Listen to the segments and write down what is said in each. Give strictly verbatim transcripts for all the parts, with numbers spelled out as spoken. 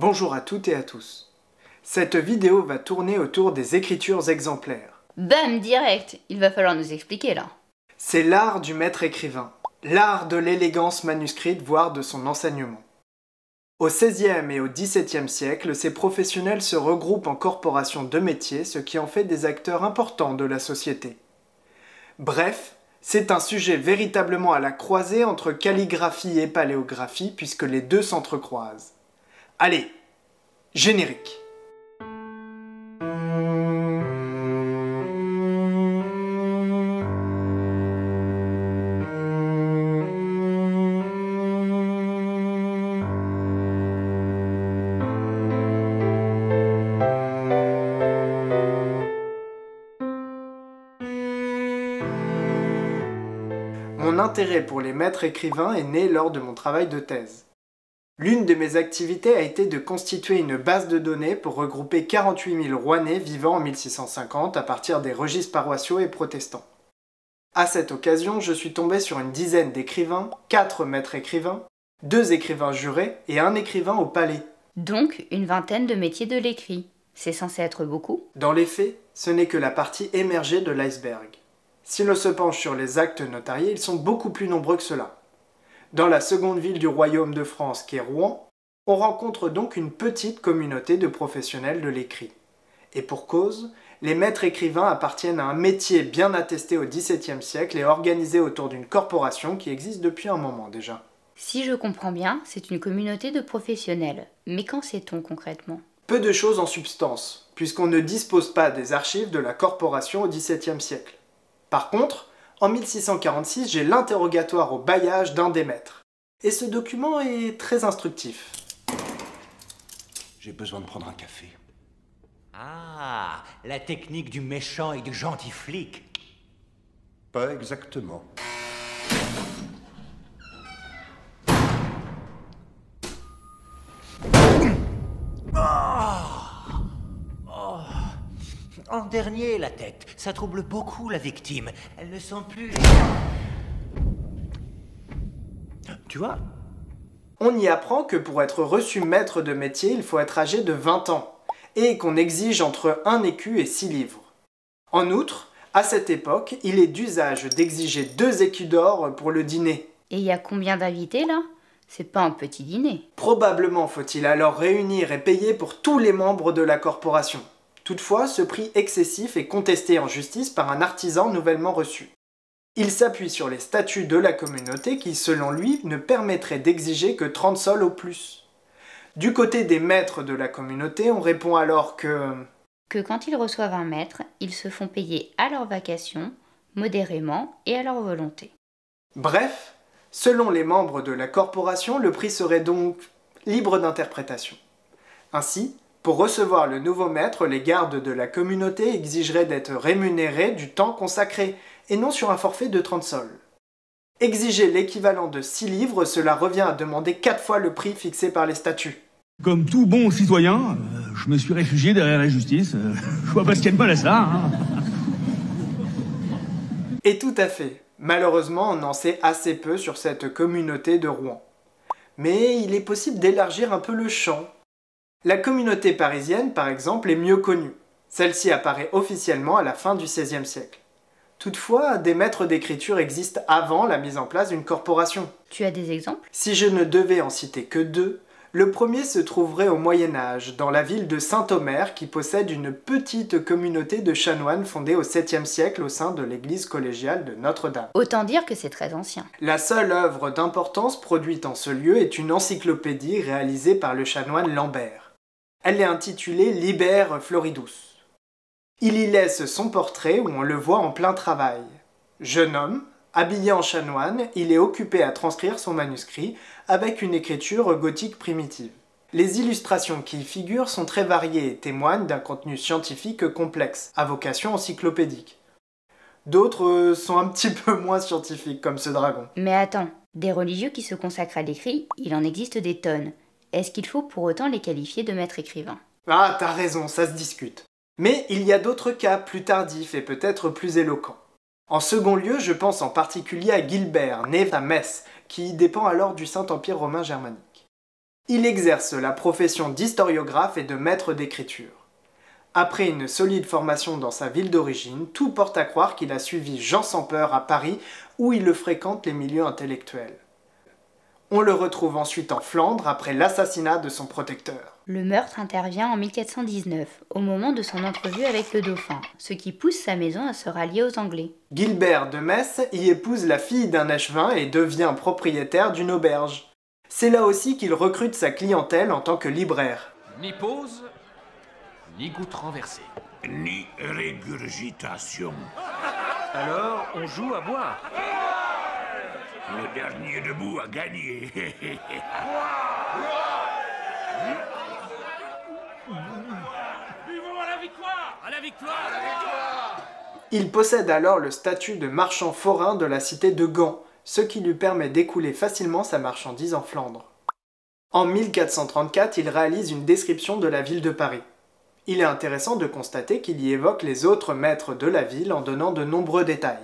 Bonjour à toutes et à tous. Cette vidéo va tourner autour des écritures exemplaires. Bam, direct. Il va falloir nous expliquer là. C'est l'art du maître écrivain, l'art de l'élégance manuscrite, voire de son enseignement. Au seizième et au dix-septième siècle, ces professionnels se regroupent en corporations de métiers, ce qui en fait des acteurs importants de la société. Bref, c'est un sujet véritablement à la croisée entre calligraphie et paléographie, puisque les deux s'entrecroisent. Allez, générique. Mon intérêt pour les maîtres écrivains est né lors de mon travail de thèse. L'une de mes activités a été de constituer une base de données pour regrouper quarante-huit mille Rouennais vivant en mille six cent cinquante à partir des registres paroissiaux et protestants. À cette occasion, je suis tombé sur une dizaine d'écrivains, quatre maîtres écrivains, deux écrivains jurés et un écrivain au palais. Donc, une vingtaine de métiers de l'écrit. C'est censé être beaucoup? Dans les faits, ce n'est que la partie émergée de l'iceberg. Si l'on se penche sur les actes notariés, ils sont beaucoup plus nombreux que cela. Dans la seconde ville du royaume de France, qui est Rouen, on rencontre donc une petite communauté de professionnels de l'écrit. Et pour cause, les maîtres écrivains appartiennent à un métier bien attesté au dix-septième siècle et organisé autour d'une corporation qui existe depuis un moment déjà. Si je comprends bien, c'est une communauté de professionnels. Mais qu'en sait-on concrètement? Peu de choses en substance, puisqu'on ne dispose pas des archives de la corporation au dix-septième siècle. Par contre, en mille six cent quarante-six, j'ai l'interrogatoire au bailliage d'un des maîtres. Et ce document est très instructif. J'ai besoin de prendre un café. Ah, la technique du méchant et du gentil flic. Pas exactement. En dernier, la tête. Ça trouble beaucoup la victime. Elle ne sent plus... Tu vois? On y apprend que pour être reçu maître de métier, il faut être âgé de vingt ans, et qu'on exige entre un écu et six livres. En outre, à cette époque, il est d'usage d'exiger deux écus d'or pour le dîner. Et il y a combien d'invités là? C'est pas un petit dîner. Probablement faut-il alors réunir et payer pour tous les membres de la corporation. Toutefois, ce prix excessif est contesté en justice par un artisan nouvellement reçu. Il s'appuie sur les statuts de la communauté qui, selon lui, ne permettraient d'exiger que trente sols au plus. Du côté des maîtres de la communauté, on répond alors que... Que quand ils reçoivent un maître, ils se font payer à leur vacation, modérément et à leur volonté. Bref, selon les membres de la corporation, le prix serait donc libre d'interprétation. Ainsi, pour recevoir le nouveau maître, les gardes de la communauté exigeraient d'être rémunérés du temps consacré, et non sur un forfait de trente sols. Exiger l'équivalent de six livres, cela revient à demander quatre fois le prix fixé par les statuts. Comme tout bon citoyen, euh, je me suis réfugié derrière la justice. Euh, je vois pas ce qu'il y a de mal à ça. Hein. Et tout à fait. Malheureusement, on en sait assez peu sur cette communauté de Rouen. Mais il est possible d'élargir un peu le champ. La communauté parisienne, par exemple, est mieux connue. Celle-ci apparaît officiellement à la fin du seizième siècle. Toutefois, des maîtres d'écriture existent avant la mise en place d'une corporation. Tu as des exemples? Si je ne devais en citer que deux, le premier se trouverait au Moyen-Âge, dans la ville de Saint-Omer, qui possède une petite communauté de chanoines fondée au septième siècle au sein de l'église collégiale de Notre-Dame. Autant dire que c'est très ancien. La seule œuvre d'importance produite en ce lieu est une encyclopédie réalisée par le chanoine Lambert. Elle est intitulée Liber Floridus. Il y laisse son portrait où on le voit en plein travail. Jeune homme, habillé en chanoine, il est occupé à transcrire son manuscrit avec une écriture gothique primitive. Les illustrations qui y figurent sont très variées et témoignent d'un contenu scientifique complexe, à vocation encyclopédique. D'autres sont un petit peu moins scientifiques, comme ce dragon. Mais attends, des religieux qui se consacrent à l'écrit, il en existe des tonnes. Est-ce qu'il faut pour autant les qualifier de maîtres écrivains? Ah, t'as raison, ça se discute. Mais il y a d'autres cas plus tardifs et peut-être plus éloquents. En second lieu, je pense en particulier à Gilbert, né à Metz, qui dépend alors du Saint-Empire romain germanique. Il exerce la profession d'historiographe et de maître d'écriture. Après une solide formation dans sa ville d'origine, tout porte à croire qu'il a suivi Jean sans peur à Paris, où il le fréquente les milieux intellectuels. On le retrouve ensuite en Flandre après l'assassinat de son protecteur. Le meurtre intervient en mille quatre cent dix-neuf, au moment de son entrevue avec le dauphin, ce qui pousse sa maison à se rallier aux Anglais. Gilbert de Metz y épouse la fille d'un échevin et devient propriétaire d'une auberge. C'est là aussi qu'il recrute sa clientèle en tant que libraire. Ni pause, ni goutte renversée. Ni régurgitation. Alors, on joue à boire. Le dernier debout a gagné. Buvons à la victoire! À la victoire! À la victoire! Il possède alors le statut de marchand forain de la cité de Gand, ce qui lui permet d'écouler facilement sa marchandise en Flandre. En mille quatre cent trente-quatre, il réalise une description de la ville de Paris. Il est intéressant de constater qu'il y évoque les autres maîtres de la ville en donnant de nombreux détails.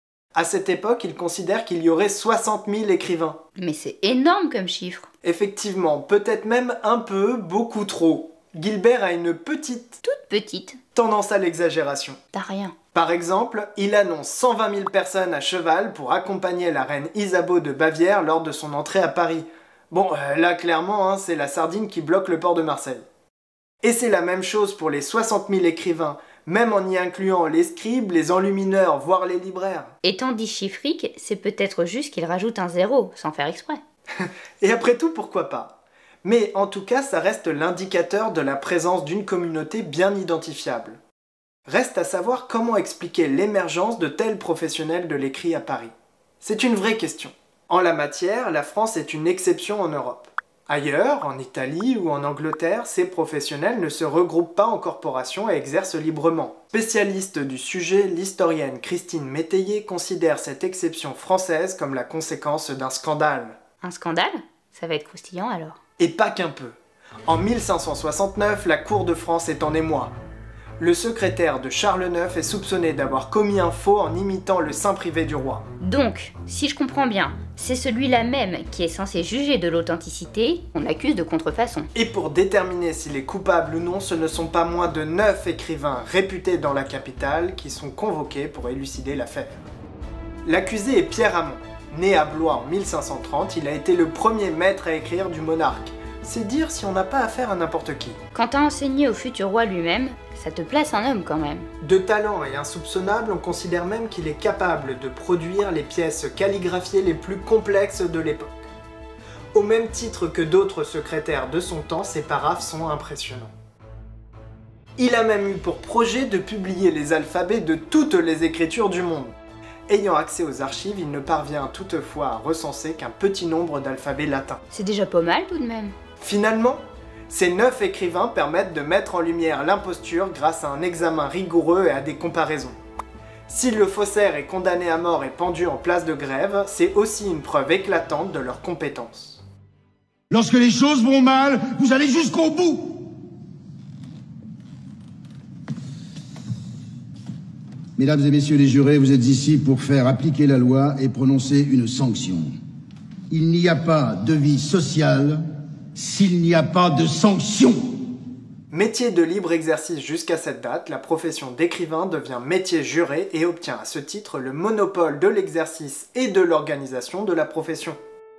À cette époque, il considère qu'il y aurait soixante mille écrivains. Mais c'est énorme comme chiffre. Effectivement, peut-être même un peu, beaucoup trop. Gilbert a une petite, Toute petite. tendance à l'exagération. T'as rien. Par exemple, il annonce cent vingt mille personnes à cheval pour accompagner la reine Isabeau de Bavière lors de son entrée à Paris. Bon, euh, là clairement, hein, c'est la sardine qui bloque le port de Marseille. Et c'est la même chose pour les soixante mille écrivains, même en y incluant les scribes, les enlumineurs, voire les libraires. Étant dit chiffrique, c'est peut-être juste qu'il rajoute un zéro, sans faire exprès. Et après tout, pourquoi pas? Mais en tout cas, ça reste l'indicateur de la présence d'une communauté bien identifiable. Reste à savoir comment expliquer l'émergence de tels professionnels de l'écrit à Paris. C'est une vraie question. En la matière, la France est une exception en Europe. Ailleurs, en Italie ou en Angleterre, ces professionnels ne se regroupent pas en corporation et exercent librement. Spécialiste du sujet, l'historienne Christine Métayer considère cette exception française comme la conséquence d'un scandale. Un scandale? Ça va être croustillant alors. Et pas qu'un peu. En mille cinq cent soixante-neuf, la cour de France est en émoi. Le secrétaire de Charles neuf est soupçonné d'avoir commis un faux en imitant le sein privé du roi. Donc, si je comprends bien, c'est celui-là même qui est censé juger de l'authenticité qu'on accuse de contrefaçon. Et pour déterminer s'il est coupable ou non, ce ne sont pas moins de neuf écrivains réputés dans la capitale qui sont convoqués pour élucider l'affaire. L'accusé est Pierre Hamon. Né à Blois en mille cinq cent trente, il a été le premier maître à écrire du monarque. C'est dire si on n'a pas affaire à n'importe qui. Quand t'as enseigné au futur roi lui-même, ça te place un homme quand même. De talent et insoupçonnable, on considère même qu'il est capable de produire les pièces calligraphiées les plus complexes de l'époque. Au même titre que d'autres secrétaires de son temps, ses paraphes sont impressionnants. Il a même eu pour projet de publier les alphabets de toutes les écritures du monde. Ayant accès aux archives, il ne parvient toutefois à recenser qu'un petit nombre d'alphabets latins. C'est déjà pas mal tout de même. Finalement, ces neuf écrivains permettent de mettre en lumière l'imposture grâce à un examen rigoureux et à des comparaisons. Si le faussaire est condamné à mort et pendu en place de grève, c'est aussi une preuve éclatante de leurs compétences. Lorsque les choses vont mal, vous allez jusqu'au bout. Mesdames et messieurs les jurés, vous êtes ici pour faire appliquer la loi et prononcer une sanction. Il n'y a pas de vie sociale s'il n'y a pas de sanction. Métier de libre exercice jusqu'à cette date, la profession d'écrivain devient métier juré et obtient à ce titre le monopole de l'exercice et de l'organisation de la profession.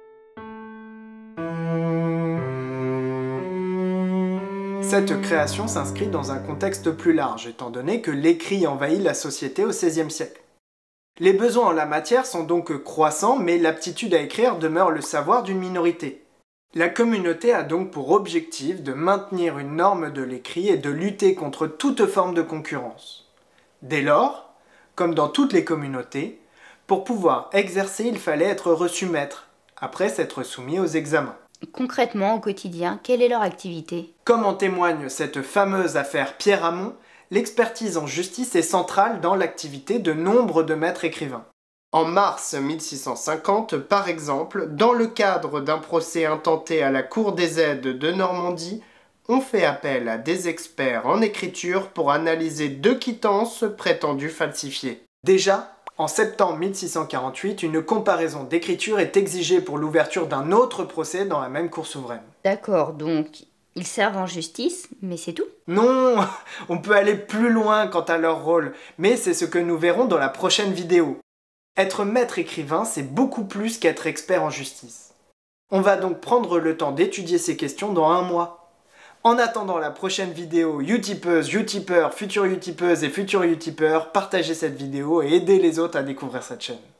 Cette création s'inscrit dans un contexte plus large, étant donné que l'écrit envahit la société au seizième siècle. Les besoins en la matière sont donc croissants, mais l'aptitude à écrire demeure le savoir d'une minorité. La communauté a donc pour objectif de maintenir une norme de l'écrit et de lutter contre toute forme de concurrence. Dès lors, comme dans toutes les communautés, pour pouvoir exercer, il fallait être reçu maître, après s'être soumis aux examens. Concrètement, au quotidien, quelle est leur activité? Comme en témoigne cette fameuse affaire Pierre Hamon, l'expertise en justice est centrale dans l'activité de nombre de maîtres écrivains. En mars mille six cent cinquante, par exemple, dans le cadre d'un procès intenté à la Cour des aides de Normandie, on fait appel à des experts en écriture pour analyser deux quittances prétendues falsifiées. Déjà, En septembre mille six cent quarante-huit, une comparaison d'écriture est exigée pour l'ouverture d'un autre procès dans la même cour souveraine. D'accord, donc ils servent en justice, mais c'est tout? Non, on peut aller plus loin quant à leur rôle, mais c'est ce que nous verrons dans la prochaine vidéo. Être maître écrivain, c'est beaucoup plus qu'être expert en justice. On va donc prendre le temps d'étudier ces questions dans un mois. En attendant la prochaine vidéo, Utipeuses, Utipeurs, futurs Utipeuses et futurs Utipeurs, partagez cette vidéo et aidez les autres à découvrir cette chaîne.